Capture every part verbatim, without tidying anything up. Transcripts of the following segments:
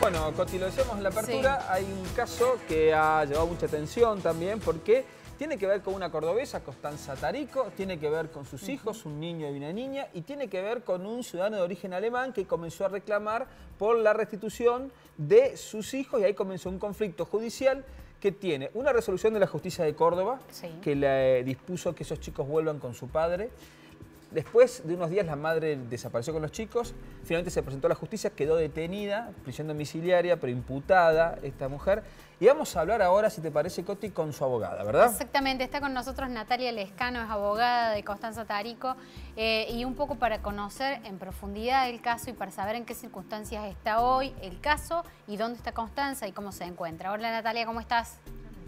Bueno, Coti, lo decíamos en la apertura, Sí. hay un caso que ha llevado mucha atención también porque tiene que ver con una cordobesa, Constanza Tarico, tiene que ver con sus uh-huh. hijos, un niño y una niña, y tiene que ver con un ciudadano de origen alemán que comenzó a reclamar por la restitución de sus hijos, y ahí comenzó un conflicto judicial que tiene una resolución de la justicia de Córdoba, sí. que le dispuso que esos chicos vuelvan con su padre. Después de unos días la madre desapareció con los chicos, finalmente se presentó a la justicia, quedó detenida, prisión domiciliaria, pero imputada esta mujer. Y vamos a hablar ahora, si te parece, Coti, con su abogada, ¿verdad? Exactamente, está con nosotros Natalia Lescano, es abogada de Constanza Tarico, eh, y un poco para conocer en profundidad el caso y para saber en qué circunstancias está hoy el caso y dónde está Constanza y cómo se encuentra. Hola Natalia, ¿cómo estás?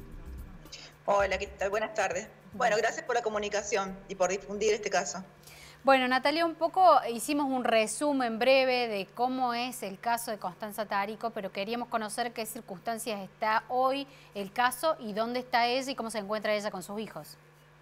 Hola, ¿qué tal? Buenas tardes. Bueno, gracias por la comunicación y por difundir este caso. Bueno, Natalia, un poco hicimos un resumen breve de cómo es el caso de Constanza Tarico, pero queríamos conocer qué circunstancias está hoy el caso y dónde está ella y cómo se encuentra ella con sus hijos.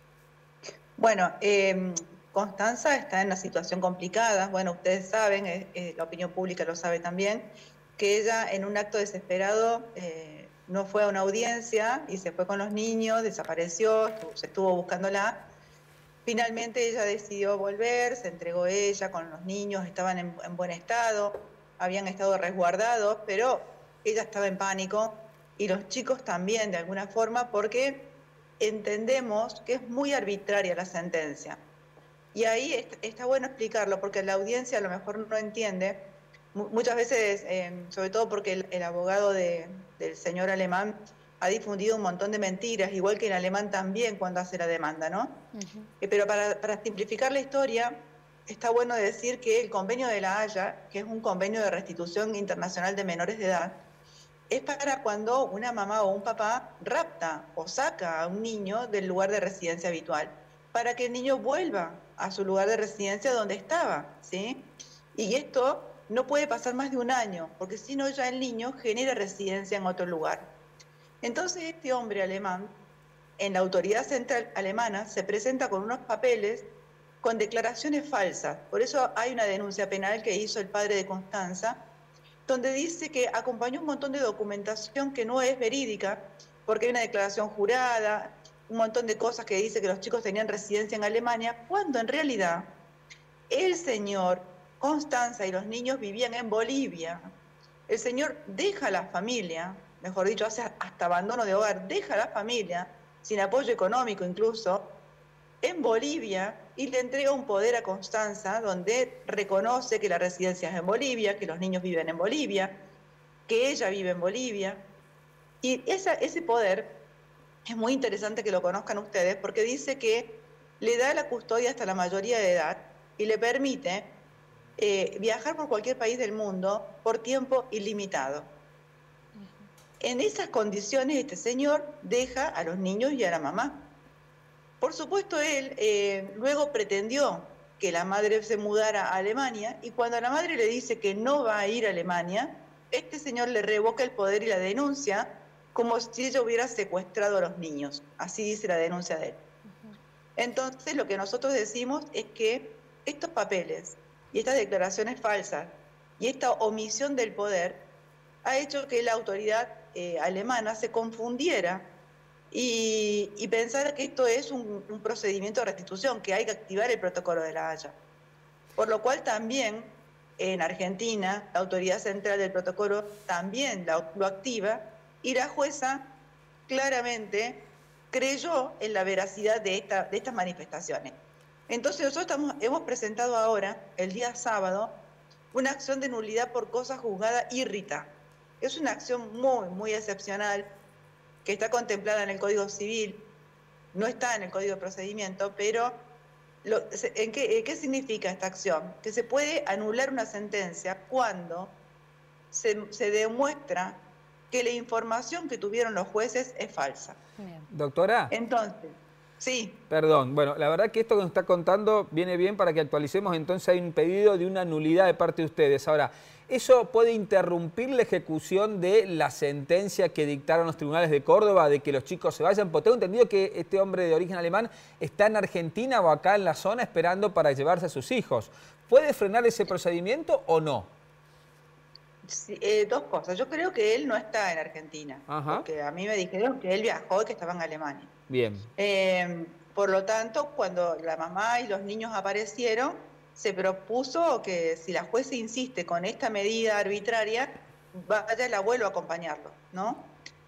Bueno, eh, Constanza está en una situación complicada. Bueno, ustedes saben, eh, eh, la opinión pública lo sabe también, que ella en un acto desesperado eh, no fue a una audiencia y se fue con los niños, desapareció, se estuvo buscándola. Finalmente ella decidió volver, se entregó ella con los niños, estaban en, en buen estado, habían estado resguardados, pero ella estaba en pánico y los chicos también de alguna forma, porque entendemos que es muy arbitraria la sentencia. Y ahí está, está bueno explicarlo, porque la audiencia a lo mejor no entiende, muchas veces, eh, sobre todo porque el, el abogado de, del señor alemán ha difundido un montón de mentiras, igual que el alemán también cuando hace la demanda, ¿no? Uh-huh. eh, pero para, para simplificar la historia, está bueno decir que el convenio de La Haya, que es un convenio de restitución internacional de menores de edad, es para cuando una mamá o un papá rapta o saca a un niño del lugar de residencia habitual, para que el niño vuelva a su lugar de residencia donde estaba, ¿sí? Y esto no puede pasar más de un año, porque si no ya el niño genera residencia en otro lugar. Entonces este hombre alemán, en la autoridad central alemana, se presenta con unos papeles con declaraciones falsas. Por eso hay una denuncia penal que hizo el padre de Constanza, donde dice que acompañó un montón de documentación que no es verídica, porque hay una declaración jurada, un montón de cosas que dice que los chicos tenían residencia en Alemania, cuando en realidad el señor Constanza y los niños vivían en Bolivia. El señor deja a la familia, mejor dicho, hace hasta abandono de hogar, deja a la familia, sin apoyo económico incluso, en Bolivia, y le entrega un poder a Constanza donde reconoce que la residencia es en Bolivia, que los niños viven en Bolivia, que ella vive en Bolivia. Y esa, ese poder es muy interesante que lo conozcan ustedes, porque dice que le da la custodia hasta la mayoría de edad y le permite eh, viajar por cualquier país del mundo por tiempo ilimitado. En esas condiciones este señor deja a los niños y a la mamá. Por supuesto él eh, luego pretendió que la madre se mudara a Alemania, y cuando la madre le dice que no va a ir a Alemania, este señor le revoca el poder y la denuncia como si ella hubiera secuestrado a los niños. Así dice la denuncia de él. Entonces lo que nosotros decimos es que estos papeles y estas declaraciones falsas y esta omisión del poder ha hecho que la autoridad eh, alemana se confundiera y, y pensara que esto es un, un procedimiento de restitución, que hay que activar el protocolo de La Haya. Por lo cual también en Argentina la autoridad central del protocolo también la, lo activa, y la jueza claramente creyó en la veracidad de, esta, de estas manifestaciones. Entonces nosotros estamos, hemos presentado ahora, el día sábado, una acción de nulidad por cosa juzgada irrita. Es una acción muy, muy excepcional, que está contemplada en el Código Civil, no está en el Código de Procedimiento, pero lo, ¿en qué, ¿qué significa esta acción? Que se puede anular una sentencia cuando se, se demuestra que la información que tuvieron los jueces es falsa. Bien. Doctora. Entonces, sí. Perdón, bueno, la verdad que esto que nos está contando viene bien para que actualicemos. Entonces hay un pedido de una nulidad de parte de ustedes. Ahora, ¿eso puede interrumpir la ejecución de la sentencia que dictaron los tribunales de Córdoba de que los chicos se vayan? Porque tengo entendido que este hombre de origen alemán está en Argentina o acá en la zona esperando para llevarse a sus hijos. ¿Puede frenar ese procedimiento o no? Sí, eh, dos cosas. Yo creo que él no está en Argentina, Ajá. porque a mí me dijeron que él viajó y que estaba en Alemania. Bien. Eh, por lo tanto, cuando la mamá y los niños aparecieron, se propuso que si la jueza insiste con esta medida arbitraria, vaya el abuelo a acompañarlo, ¿no?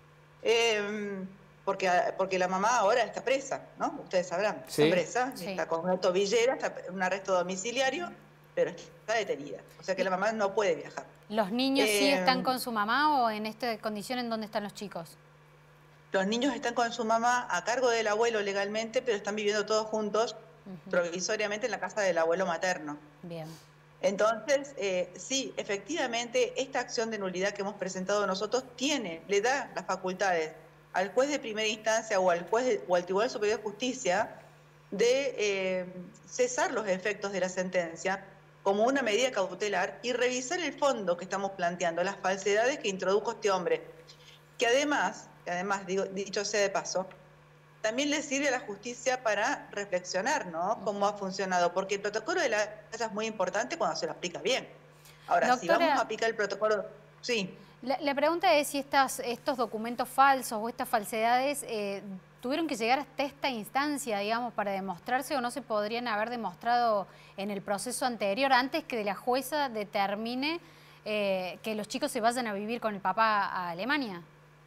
Eh, porque, porque la mamá ahora está presa, ¿no? Ustedes sabrán, Sí. está presa, Sí. está con una tobillera, está en un arresto domiciliario, pero está detenida. O sea que la mamá no puede viajar. ¿Los niños sí Eh, están con su mamá o en esta condición en donde están los chicos? Los niños están con su mamá a cargo del abuelo legalmente, pero están viviendo todos juntos Ujú. provisoriamente en la casa del abuelo materno. Bien. Entonces, eh, sí, efectivamente, esta acción de nulidad que hemos presentado nosotros tiene, le da las facultades al juez de primera instancia o al juez de, o al Tribunal Superior de Justicia de eh, cesar los efectos de la sentencia como una medida cautelar y revisar el fondo que estamos planteando, las falsedades que introdujo este hombre, que además, que además digo, dicho sea de paso, también le sirve a la justicia para reflexionar, ¿no? Cómo ha funcionado, porque el protocolo de la casa es muy importante cuando se lo aplica bien. Ahora, Doctora, si vamos a aplicar el protocolo, sí. La, la pregunta es si estas, estos documentos falsos o estas falsedades eh, tuvieron que llegar hasta esta instancia, digamos, para demostrarse o no se podrían haber demostrado en el proceso anterior, antes que la jueza determine eh, que los chicos se vayan a vivir con el papá a Alemania.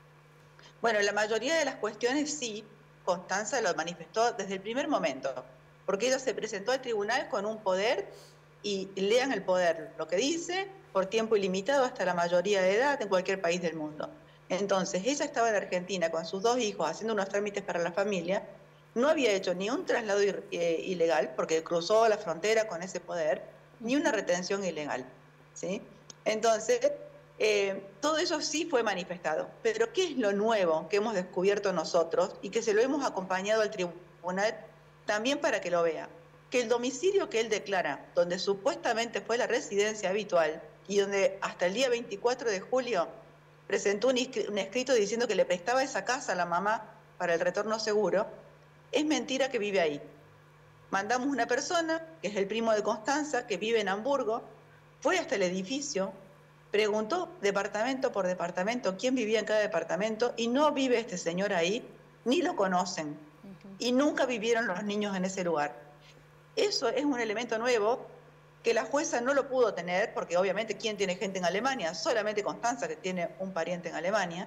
Bueno, la mayoría de las cuestiones sí, Constanza lo manifestó desde el primer momento, porque ella se presentó al tribunal con un poder y lean el poder, lo que dice, por tiempo ilimitado hasta la mayoría de edad en cualquier país del mundo. Entonces, ella estaba en Argentina con sus dos hijos haciendo unos trámites para la familia, no había hecho ni un traslado eh, ilegal, porque cruzó la frontera con ese poder, ni una retención ilegal, ¿sí? Entonces, eh, todo eso sí fue manifestado. Pero ¿qué es lo nuevo que hemos descubierto nosotros y que se lo hemos acompañado al tribunal también para que lo vea? Que el domicilio que él declara, donde supuestamente fue la residencia habitual y donde hasta el día veinticuatro de julio presentó un, un escrito diciendo que le prestaba esa casa a la mamá para el retorno seguro, es mentira que vive ahí. Mandamos una persona, que es el primo de Constanza, que vive en Hamburgo, fue hasta el edificio, preguntó departamento por departamento quién vivía en cada departamento y no vive este señor ahí, ni lo conocen. Uh-huh. Y nunca vivieron los niños en ese lugar. Eso es un elemento nuevo que la jueza no lo pudo tener, porque obviamente ¿quién tiene gente en Alemania? Solamente Constanza, que tiene un pariente en Alemania.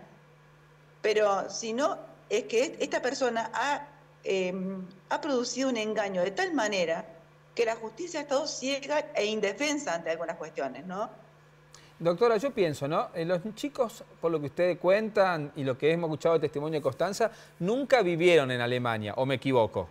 Pero si no, es que esta persona ha, eh, ha producido un engaño de tal manera que la justicia ha estado ciega e indefensa ante algunas cuestiones, ¿no? Doctora, yo pienso, ¿no? Los chicos, por lo que ustedes cuentan y lo que hemos escuchado de testimonio de Constanza, nunca vivieron en Alemania, ¿o me equivoco?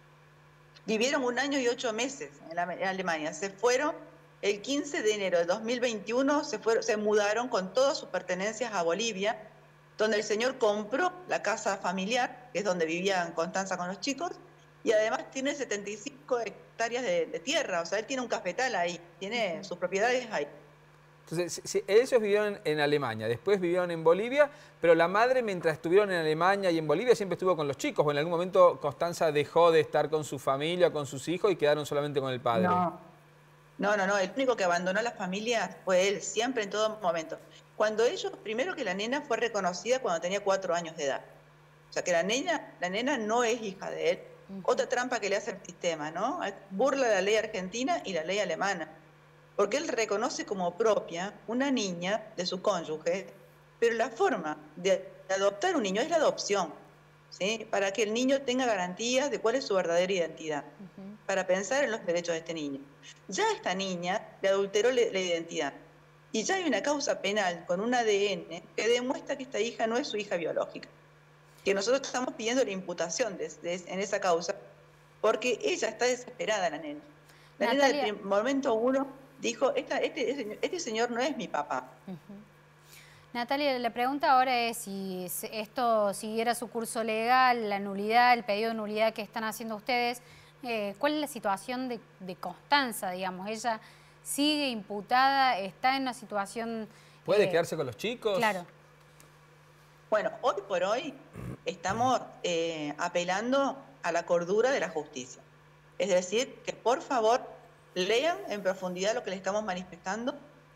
Vivieron un año y ocho meses en, la, en Alemania. Se fueron el quince de enero de dos mil veintiuno, se, fueron, se mudaron con todas sus pertenencias a Bolivia, donde el señor compró la casa familiar, que es donde vivía Constanza con los chicos, y además tiene setenta y cinco hectáreas de, de tierra, o sea, él tiene un cafetal ahí, tiene sus propiedades ahí. Entonces, si ellos vivieron en Alemania, después vivieron en Bolivia, pero la madre, mientras estuvieron en Alemania y en Bolivia, siempre estuvo con los chicos, o en algún momento Constanza dejó de estar con su familia, con sus hijos, y quedaron solamente con el padre. No, no, no, no. El único que abandonó la familia fue él, siempre, en todo momento. Cuando ellos, primero que la nena fue reconocida cuando tenía cuatro años de edad. O sea, que la nena, la nena no es hija de él. Uh-huh. Otra trampa que le hace el sistema, ¿no? Burla la ley argentina y la ley alemana. Porque él reconoce como propia una niña de su cónyuge, pero la forma de adoptar un niño es la adopción, ¿sí? Para que el niño tenga garantías de cuál es su verdadera identidad, uh-huh. para pensar en los derechos de este niño. Ya esta niña le adulteró la identidad y ya hay una causa penal con un A D N que demuestra que esta hija no es su hija biológica, que nosotros estamos pidiendo la imputación de, de, en esa causa porque ella está desesperada, la nena. La Natalia. Nena del momento uno dijo, Esta, este, este señor no es mi papá. Uh-huh. Natalia, la pregunta ahora es si esto siguiera su curso legal, la nulidad, el pedido de nulidad que están haciendo ustedes, eh, ¿cuál es la situación de, de Constanza, digamos? ¿Ella sigue imputada, está en una situación... ¿Puede eh, quedarse con los chicos? Claro. Bueno, hoy por hoy estamos eh, apelando a la cordura de la justicia. Es decir, que por favor lean en profundidad lo que le estamos manifestando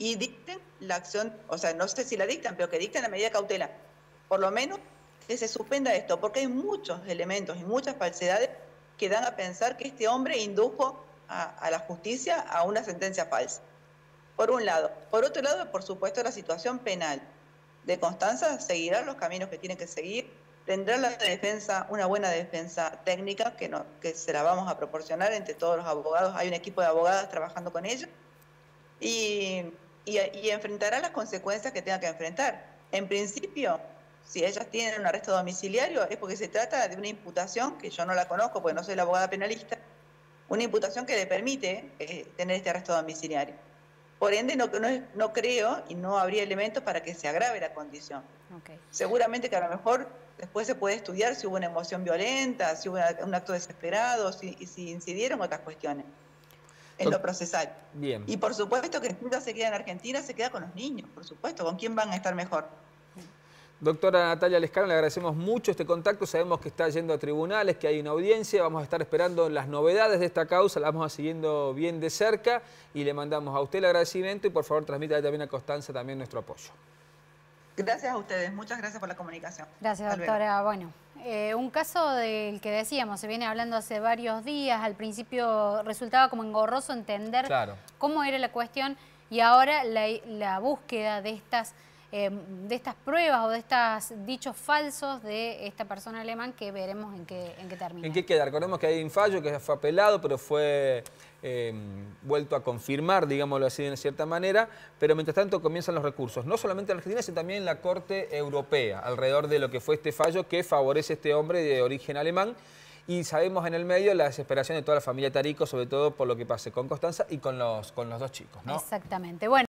y dicten la acción, o sea, no sé si la dictan, pero que dicten la medida cautelar. Por lo menos que se suspenda esto, porque hay muchos elementos y muchas falsedades que dan a pensar que este hombre indujo a, a la justicia a una sentencia falsa. Por un lado. Por otro lado, por supuesto, la situación penal de Constanza seguirá los caminos que tiene que seguir, tendrá la defensa, una buena defensa técnica que, no, que se la vamos a proporcionar entre todos los abogados. Hay un equipo de abogadas trabajando con ella y, y, y enfrentará las consecuencias que tenga que enfrentar. En principio, si ellas tienen un arresto domiciliario es porque se trata de una imputación, que yo no la conozco porque no soy la abogada penalista, una imputación que le permite eh, tener este arresto domiciliario. Por ende, no, no, no creo y no habría elementos para que se agrave la condición. Okay. Seguramente que a lo mejor después se puede estudiar si hubo una emoción violenta, si hubo un acto desesperado, si, si incidieron otras cuestiones en lo procesal. Bien. Y por supuesto que si ella se queda en Argentina, se queda con los niños, por supuesto. ¿Con quién van a estar mejor? Doctora Natalia Lescano, le agradecemos mucho este contacto. Sabemos que está yendo a tribunales, que hay una audiencia. Vamos a estar esperando las novedades de esta causa, la vamos a siguiendo bien de cerca y le mandamos a usted el agradecimiento y por favor transmítale también a Constanza también nuestro apoyo. Gracias a ustedes, muchas gracias por la comunicación. Gracias, doctora. Bueno, eh, un caso del que decíamos, se viene hablando hace varios días. Al principio resultaba como engorroso entender claro. cómo era la cuestión y ahora la, la búsqueda de estas... Eh, de estas pruebas o de estos dichos falsos de esta persona alemán que veremos en qué, en qué termina. ¿En qué queda? Recordemos que hay un fallo que fue apelado, pero fue eh, vuelto a confirmar, digámoslo así de cierta manera, pero mientras tanto comienzan los recursos, no solamente en Argentina, sino también en la Corte Europea, alrededor de lo que fue este fallo que favorece a este hombre de origen alemán. Y sabemos en el medio la desesperación de toda la familia Tarico, sobre todo por lo que pase con Constanza y con los, con los dos chicos, ¿no? Exactamente. Bueno.